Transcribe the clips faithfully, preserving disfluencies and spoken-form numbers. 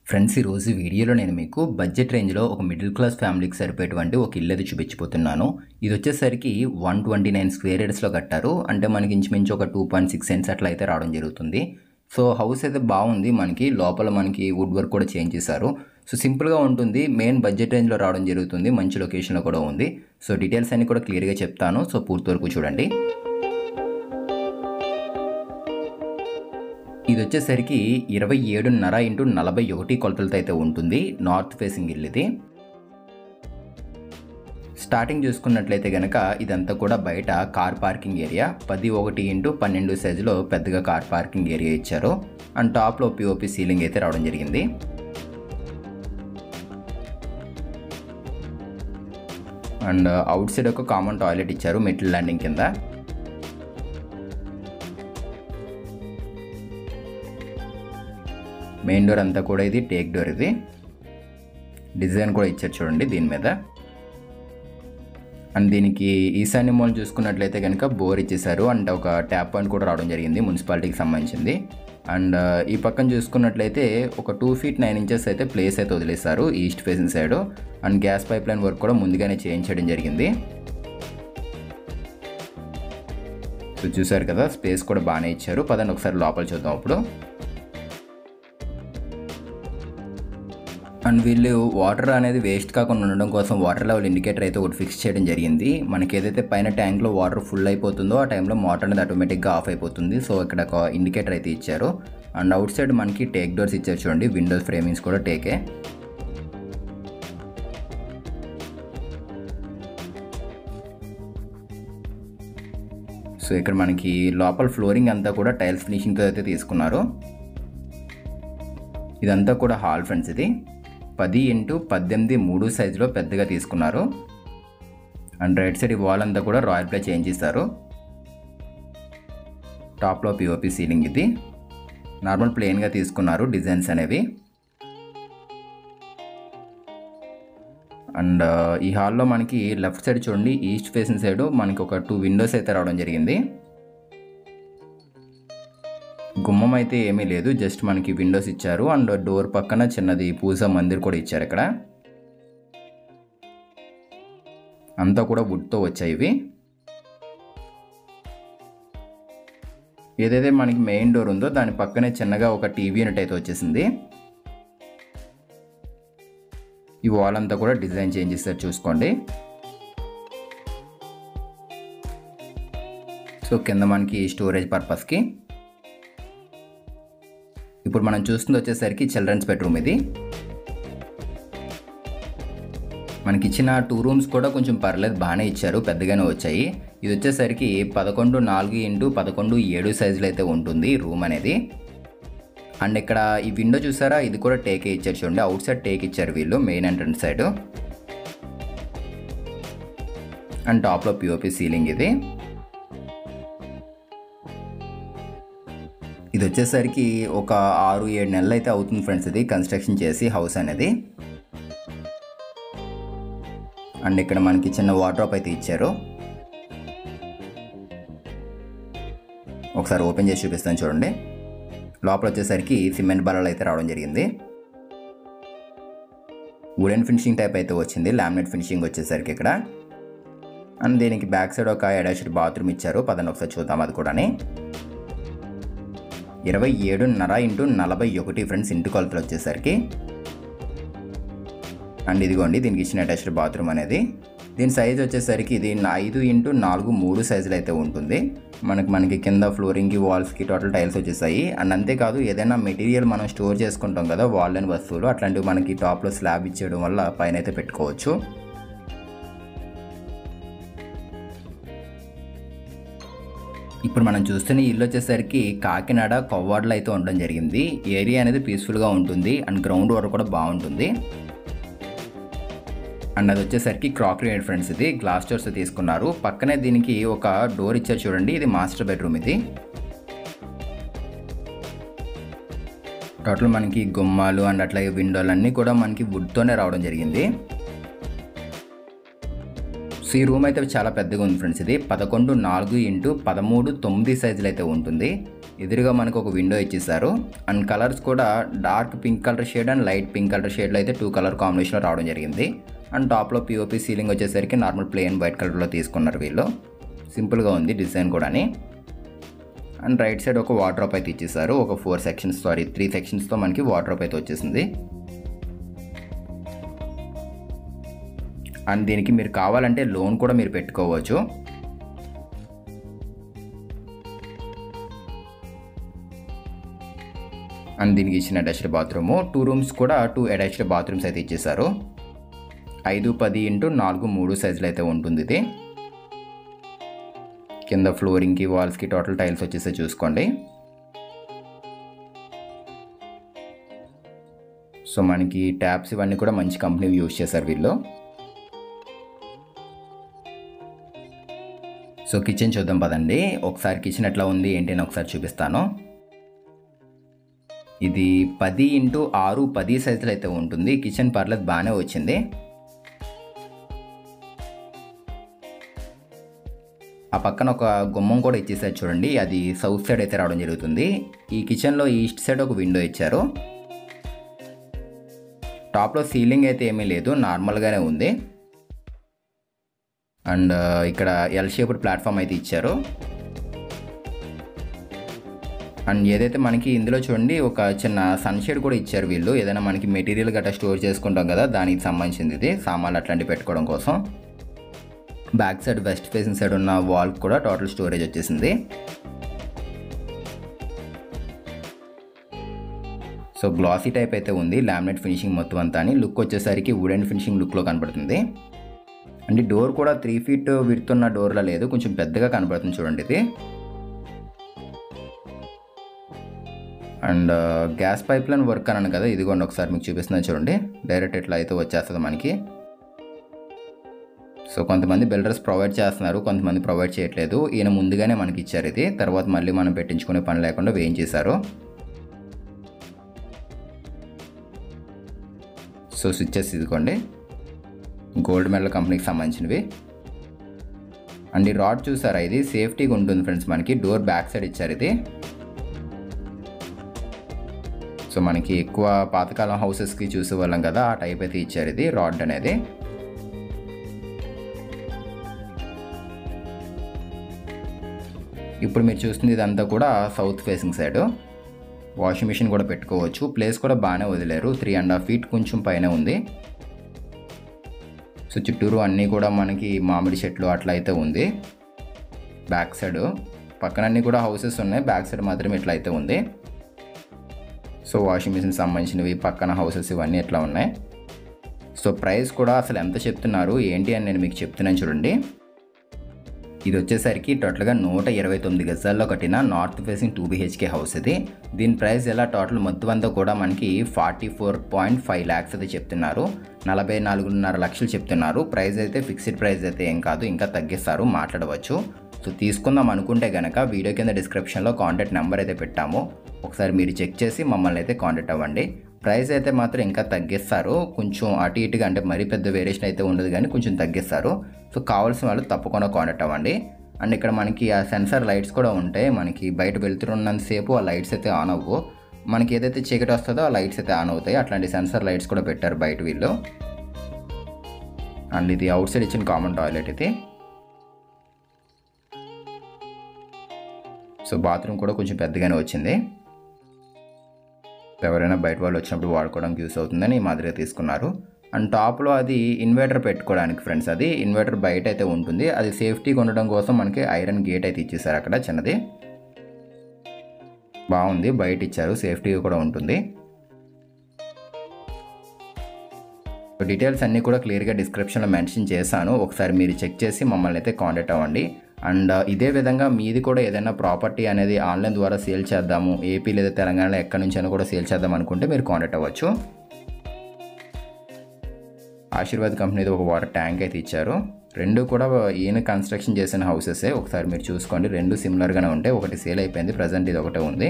Friends, ఈరోజు వీడియోలో నేను మీకు బడ్జెట్ రేంజ్లో ఒక మిడిల్ క్లాస్ ఫ్యామిలీకి సరిపోయేటువంటి ఒక ఇల్లు అయితే చూపించిపోతున్నాను. ఇది వచ్చేసరికి వన్ ట్వంటీ నైన్ స్క్వేర్ యార్డ్స్లో కట్టారు. అంటే మనకి ఇంచుమించు ఒక టూ పాయింట్ సిక్స్ సెంట్స్ అట్లా అయితే రావడం జరుగుతుంది. సో హౌస్ అయితే బాగుంది. మనకి లోపల మనకి వుడ్ వర్క్ కూడా చేంజ్ చేశారు. సో సింపుల్గా ఉంటుంది. మెయిన్ బడ్జెట్ రేంజ్లో రావడం జరుగుతుంది. మంచి లొకేషన్లో కూడా ఉంది. సో డీటెయిల్స్ అన్ని కూడా క్లియర్గా చెప్తాను. సో పూర్తి వరకు చూడండి. ఇది వచ్చేసరికి ఇరవై ఏడున్నర ఇంటూ నలభై ఒకటి కొలతలతో అయితే ఉంటుంది. నార్త్ ఫేసింగ్ ఇల్లు ఇది. స్టార్టింగ్ చూసుకున్నట్లయితే కనుక ఇదంతా కూడా బయట కార్ పార్కింగ్ ఏరియా. పది ఒకటి ఇంటూ పన్నెండు సైజులో పెద్దగా కార్ పార్కింగ్ ఏరియా ఇచ్చారు. అండ్ టాప్లో పిఓపి సీలింగ్ అయితే రావడం జరిగింది. అండ్ అవుట్ సైడ్ ఒక కామన్ టాయిలెట్ ఇచ్చారు మెటల్ ల్యాండింగ్ కింద. మెయిన్ డోర్ అంతా కూడా ఇది టేక్ డోర్. ఇది డిజైన్ కూడా ఇచ్చారు చూడండి దీని మీద. అండ్ దీనికి ఈశాన్య మూల చూసుకున్నట్లయితే కనుక బోర్ ఇచ్చేసారు. అండ్ ఒక ట్యాప్ పాయింట్ కూడా రావడం జరిగింది మున్సిపాలిటీకి సంబంధించింది. అండ్ ఈ పక్కన చూసుకున్నట్లయితే ఒక టూ ఫీట్ నైన్ ఇంచెస్ అయితే ప్లేస్ అయితే వదిలేస్తారు east facing side. And gas pipe line work కూడా ముందుగానే చేయించడం జరిగింది. సో చూసారు కదా, స్పేస్ కూడా బాగానే ఇచ్చారు. పదండి ఒకసారి లోపల చూద్దాం అప్పుడు. అండ్ వీళ్ళు వాటర్ అనేది వేస్ట్ కాకుండా ఉండడం కోసం వాటర్ లెవెల్ ఇండికేటర్ అయితే ఒకటి ఫిక్స్ చేయడం జరిగింది. మనకి ఏదైతే పైన ట్యాంక్లో వాటర్ ఫుల్ అయిపోతుందో ఆ టైంలో మోటార్ అనేది ఆటోమేటిక్గా ఆఫ్ అయిపోతుంది. సో ఇక్కడ ఒక ఇండికేటర్ అయితే ఇచ్చారు. అండ్ అవుట్ సైడ్ మనకి టేక్ డోర్స్ ఇచ్చారు చూడండి. విండోస్ ఫ్రేమింగ్స్ కూడా టేకే. సో ఇక్కడ మనకి లోపల ఫ్లోరింగ్ అంతా కూడా టైల్స్ ఫినిషింగ్తో అయితే తీసుకున్నారు. ఇదంతా కూడా హాల్ ఫ్రెండ్స్. ఇది పది ఇంటూ పద్దెనిమిది మూడు సైజులో పెద్దగా తీసుకున్నారు. అండ్ రైట్ సైడ్ ఈ వాల్ అంతా కూడా రాయల్ ప్లే చేంజ్ చేస్తారు. టాప్లో పిఓపి సీలింగ్. ఇది నార్మల్ ప్లెయిన్గా తీసుకున్నారు డిజైన్స్ అనేవి. అండ్ ఈ హాల్లో మనకి లెఫ్ట్ సైడ్ చూడండి, ఈస్ట్ ఫేసింగ్ సైడ్ మనకి ఒక టూ విండోస్ అయితే రావడం జరిగింది. గుమ్మం అయితే ఏమీ లేదు, జస్ట్ మనకి విండోస్ ఇచ్చారు. అండ్ డోర్ పక్కన చిన్నది పూజా మందిర్ కూడా ఇచ్చారు. ఇక్కడ అంతా కూడా వుడ్తో వచ్చాయి ఇవి. ఏదైతే మనకి మెయిన్ డోర్ ఉందో దాని పక్కనే చిన్నగా ఒక టీవీ యూనిట్ అయితే వచ్చేసింది. ఈ వాల్ అంతా కూడా డిజైన్ చేంజ్ చేస్తారు చూసుకోండి. సో కింద మనకి స్టోరేజ్ పర్పస్కి. ఇప్పుడు మనం చూస్తుంది వచ్చేసరికి చిల్డ్రన్స్ బెడ్రూమ్. ఇది మనకి ఇచ్చిన టూ రూమ్స్ కూడా కొంచెం పర్లేదు, బాగానే ఇచ్చారు, పెద్దగానే వచ్చాయి. ఇది వచ్చేసరికి పదకొండు నాలుగు ఇంటూ పదకొండు ఏడు సైజులో అయితే ఉంటుంది రూమ్ అనేది. అండ్ ఇక్కడ ఈ విండో చూసారా, ఇది కూడా టేకే ఇచ్చారు చూడండి. అవుట్ సైడ్ టేక్ ఇచ్చారు వీళ్ళు మెయిన్ ఎంట్రన్స్ సైడ్. అండ్ టాప్లో పిఓపి సీలింగ్. ఇది ఇది వచ్చేసరికి ఒక ఆరు ఏడు నెలలు అయితే అవుతుంది ఫ్రెండ్స్ ఇది కన్స్ట్రక్షన్ చేసి హౌస్ అనేది. అండ్ ఇక్కడ మనకి చిన్న వార్డ్రోబ్ అయితే ఇచ్చారు. ఒకసారి ఓపెన్ చేసి చూపిస్తాను చూడండి. లోపల వచ్చేసరికి సిమెంట్ బరాలు అయితే రావడం జరిగింది. వుడెన్ ఫినిషింగ్ టైప్ అయితే వచ్చింది, లామినేట్ ఫినిషింగ్ వచ్చేసరికి ఇక్కడ. అండ్ దీనికి బ్యాక్ సైడ్ ఒక అటాచ్డ్ బాత్రూమ్ ఇచ్చారు. పదండి ఒకసారి చూద్దాం అది కూడా. ఇరవై ఏడున్నర ఇంటూ నలభై ఒకటి ఫ్రెండ్స్ ఇంటి కొలతలు వచ్చేసరికి. అండ్ ఇదిగోండి దీనికి ఇచ్చిన అటాచ్డ్ బాత్రూమ్ అనేది. దీని సైజ్ వచ్చేసరికి ఇది ఐదు ఇంటూ నాలుగు మూడు సైజులు అయితే ఉంటుంది. మనకి మనకి కింద ఫ్లోరింగ్కి వాల్స్కి టోటల్ టైల్స్ వచ్చేసాయి. అండ్ అంతేకాదు ఏదైనా మెటీరియల్ మనం స్టోర్ చేసుకుంటాం కదా వాల్ అండ్ వస్తువులు, అట్లాంటివి మనకి టాప్లో స్లాబ్ ఇచ్చేయడం వల్ల పైన అయితే పెట్టుకోవచ్చు. ఇప్పుడు మనం చూస్తున్న ఇల్లు వచ్చేసరికి కాకినాడ కొవ్వాడలో అయితే ఉండడం జరిగింది. ఏరియా అనేది పీస్ఫుల్గా ఉంటుంది. అండ్ గ్రౌండ్ వాటర్ కూడా బాగుంటుంది. అండ్ అది వచ్చేసరికి క్రాకరీ యూనిట్ ఫ్రెండ్స్. ఇది గ్లాస్ డోర్స్ తీసుకున్నారు. పక్కనే దీనికి ఒక డోర్ ఇచ్చారు చూడండి. ఇది మాస్టర్ బెడ్రూమ్. ఇది టోటల్ మనకి గుమ్మాలు అండ్ అట్లాగే విండోలు అన్నీ కూడా మనకి వుడ్తోనే రావడం జరిగింది. సో సో ఈ రూమ్ అయితే చాలా పెద్దగా ఉంది ఫ్రెండ్స్. ఇది పదకొండు నాలుగు ఇంటూ పదమూడు తొమ్మిది సైజులు అయితే ఉంటుంది. ఎదురుగా మనకు ఒక విండో ఇచ్చేసారు. అండ్ కలర్స్ కూడా dark pink colour shade and light pink colour షేడ్లో అయితే టూ కలర్ కాంబినేషన్లో రావడం జరిగింది. అండ్ టాప్లో పిఓపి సీలింగ్ వచ్చేసరికి నార్మల్ ప్లెయిన్ వైట్ కలర్లో తీసుకున్నారు వీళ్ళు. సింపుల్గా ఉంది డిజైన్ కూడాని. అండ్ రైట్ సైడ్ ఒక వార్డ్రోబ్ అయితే ఇచ్చేసారు. ఒక ఫోర్ సెక్షన్స్ సారీ త్రీ సెక్షన్స్తో మనకి వార్డ్రోబ్ అయితే వచ్చేసింది. అండ్ దీనికి మీరు కావాలంటే లోన్ కూడా మీరు పెట్టుకోవచ్చు. అండ్ దీనికి ఇచ్చిన అటాచ్డ్ బాత్రూమ్, టూ రూమ్స్ కూడా టూ అటాచ్డ్ బాత్రూమ్స్ అయితే ఇచ్చేసారు. ఐదు పది ఇంటూ నాలుగు మూడు సైజులు అయితే ఉంటుంది ఇది. కింద ఫ్లోరింగ్కి వాల్స్కి టోటల్ టైల్స్ వచ్చేసి చూసుకోండి. సో మనకి ట్యాప్స్ ఇవన్నీ కూడా మంచి కంపెనీ యూజ్ చేశారు వీళ్ళు. సో కిచెన్ చూద్దాం పదండి. ఒకసారి కిచెన్ ఎట్లా ఉంది ఏంటి అని ఒకసారి చూపిస్తాను. ఇది పది ఇంటూ ఆరు పది సైజులు అయితే ఉంటుంది. కిచెన్ పర్లేదు బాగానే వచ్చింది. ఆ పక్కన ఒక గుమ్మం కూడా ఇచ్చేసారు చూడండి, అది సౌత్ సైడ్ అయితే రావడం జరుగుతుంది. ఈ కిచెన్లో ఈస్ట్ సైడ్ ఒక విండో ఇచ్చారు. టాప్లో సీలింగ్ అయితే ఏమీ లేదు, నార్మల్గానే ఉంది. అండ్ ఇక్కడ ఎల్ షేప్డ్ ప్లాట్ఫామ్ అయితే ఇచ్చారు. అండ్ ఏదైతే మనకి ఇందులో చూడండి ఒక చిన్న సన్షేడ్ కూడా ఇచ్చారు వీళ్ళు. ఏదైనా మనకి మెటీరియల్ గట్రా స్టోర్ చేసుకుంటాం కదా, దానికి సంబంధించింది ఇది, సామాన్లు అట్లాంటివి పెట్టుకోవడం కోసం. Back side west facing side ఉన్న వాల్ కూడా టోటల్ స్టోరేజ్ వచ్చేసింది. సో గ్లాసీ టైప్ అయితే ఉంది, లామినేట్ ఫినిషింగ్ మొత్తం అంతా అని. లుక్ వచ్చేసరికి వుడెన్ ఫినిషింగ్ లుక్లో కనపడుతుంది. అంటే డోర్ కూడా త్రీ ఫీట్ విడుతున్న డోర్లా లేదు, కొంచెం పెద్దగా కనపడుతుంది చూడండి ఇది. And gas pipe line work అన్నాను కదా, ఇదిగోండి ఒకసారి మీకు చూపిస్తున్నాను చూడండి. డైరెక్ట్ ఎట్లా అయితే వచ్చేస్తుంది మనకి. సో కొంతమంది బిల్డర్స్ ప్రొవైడ్ చేస్తున్నారు, కొంతమంది ప్రొవైడ్ చేయట్లేదు. ఈయన ముందుగానే మనకి ఇచ్చారు ఇది, తర్వాత మళ్ళీ మనం పెట్టించుకునే పని లేకుండా వేయించేశారు. సో స్విచ్చెస్ ఇదిగోండి, గోల్డ్ మెడల్ కంపెనీకి సంబంధించినవి. అండ్ ఈ రాడ్ చూసారా, ఇది సేఫ్టీగా ఉంటుంది ఫ్రెండ్స్. మనకి డోర్ బ్యాక్ సైడ్ ఇచ్చారు ఇది. సో మనకి ఎక్కువ పాతకాలం హౌసెస్కి చూసే వాళ్ళం కదా, ఆ టైప్ అయితే ఇచ్చారు ఇది రాడ్ అనేది. ఇప్పుడు మీరు చూస్తుంది ఇదంతా కూడా south facing side. Washing machine కూడా పెట్టుకోవచ్చు. ప్లేస్ కూడా బాగానే వదిలేరు, త్రీ అండ్ హాఫ్ ఫీట్ కొంచెం పైన ఉంది. సో చుట్టూరు అన్నీ కూడా మనకి మామిడి చెట్లు అట్లా అయితే ఉంది. బ్యాక్ సైడ్ పక్కన అన్నీ కూడా హౌసెస్ ఉన్నాయి, బ్యాక్ సైడ్ మాత్రమే ఇట్లా అయితే ఉంది. సో వాషింగ్ మిషన్ సంబంధించినవి పక్కన హౌసెస్ ఇవన్నీ ఎట్లా ఉన్నాయి. సో ప్రైస్ కూడా అసలు ఎంత చెప్తున్నారు ఏంటి అని నేను మీకు చెప్తున్నాను చూడండి. ఇది వచ్చేసరికి టోటల్గా నూట ఇరవై తొమ్మిది గజాల్లో కట్టిన north facing two BHK house ఇది. దీని ప్రైస్ ఎలా టోటల్ మొత్తం అంతా కూడా మనకి forty four point five lakhs అయితే చెప్తున్నారు. నలభై నాలుగున్నర లక్షలు చెప్తున్నారు. ప్రైస్ అయితే ఫిక్స్డ్ ప్రైస్ అయితే ఏం కాదు, ఇంకా తగ్గిస్తారు, మాట్లాడవచ్చు. సో తీసుకుందాం అనుకుంటే కనుక వీడియో కింద డిస్క్రిప్షన్లో కాంటాక్ట్ నెంబర్ అయితే పెట్టాము, ఒకసారి మీరు చెక్ చేసి మమ్మల్ని అయితే కాంటాక్ట్ అవ్వండి. ప్రైస్ అయితే మాత్రం ఇంకా తగ్గిస్తారు, కొంచెం అటు ఇటుగా, అంటే మరీ పెద్ద వేరియేషన్ అయితే ఉండదు కానీ కొంచెం తగ్గిస్తారు. సో కావాల్సిన వాళ్ళు తప్పకుండా కాంటాక్ట్ అవ్వండి. అండ్ ఇక్కడ మనకి ఆ సెన్సార్ లైట్స్ కూడా ఉంటాయి. మనకి బయట వెళ్తున్నంతసేపు ఆ లైట్స్ అయితే ఆన్ అవ్వవు, మనకి ఏదైతే చీకటి వస్తుందో ఆ లైట్స్ అయితే ఆన్ అవుతాయి. అట్లాంటి సెన్సార్ లైట్స్ కూడా పెట్టారు బయట వీళ్ళు. అండ్ ఇది అవుట్ సైడ్ ఇచ్చిన కామన్ టాయిలెట్ ఇది. సో బాత్రూమ్ కూడా కొంచెం పెద్దగానే వచ్చింది, ఎవరైనా బయట వాళ్ళు వచ్చినప్పుడు వాడుకోవడానికి యూస్ అవుతుందని ఈ మాదిరిగా తీసుకున్నారు. అండ్ టాప్లో అది ఇన్వర్టర్ పెట్టుకోవడానికి ఫ్రెండ్స్, అది ఇన్వర్టర్ బయట అయితే ఉంటుంది. అది సేఫ్టీగా ఉండడం కోసం మనకి ఐరన్ గేట్ అయితే ఇచ్చేసారు అక్కడ చిన్నది, బాగుంది. బయట ఇచ్చారు, సేఫ్టీగా కూడా ఉంటుంది. డీటెయిల్స్ అన్నీ కూడా క్లియర్గా డిస్క్రిప్షన్లో మెన్షన్ చేశాను, ఒకసారి మీరు చెక్ చేసి మమ్మల్ని అయితే కాంటాక్ట్ అవ్వండి. అండ్ ఇదే విధంగా మీది కూడా ఏదైనా ప్రాపర్టీ అనేది ఆన్లైన్ ద్వారా సేల్ చేద్దాము, ఏపీ లేదా తెలంగాణలో ఎక్కడి నుంచి అయినా కూడా సేల్ చేద్దాం అనుకుంటే మీరు కాంటాక్ట్ అవ్వచ్చు. ఆశీర్వాద్ కంపెనీది ఒక వాటర్ ట్యాంక్ అయితే ఇచ్చారు. రెండు కూడా ఈయన కన్స్ట్రక్షన్ చేసిన హౌసెసే, ఒకసారి మీరు చూసుకోండి. రెండు సిమిలర్గానే ఉంటాయి, ఒకటి సేల్ అయిపోయింది, ప్రజెంట్ ఇది ఒకటే ఉంది.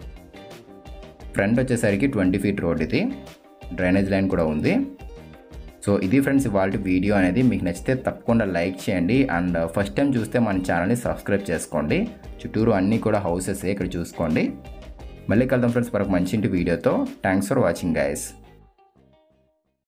ఫ్రంట్ వచ్చేసరికి ట్వంటీ ఫీట్ రోడ్ ఇది, డ్రైనేజ్ లైన్ కూడా ఉంది. సో ఇది ఫ్రెండ్స్ ఇవాళ వీడియో అనేది. మీకు నచ్చితే తప్పకుండా లైక్ చేయండి అండ్ ఫస్ట్ టైం చూస్తే మన ఛానల్ని సబ్స్క్రైబ్ చేసుకోండి. చుట్టూరు అన్నీ కూడా హౌసెస్ ఇక్కడ చూసుకోండి. మళ్ళీ కలుద్దాం ఫ్రెండ్స్ మరొక మంచి ఇంటి వీడియోతో. Thanks for watching guys.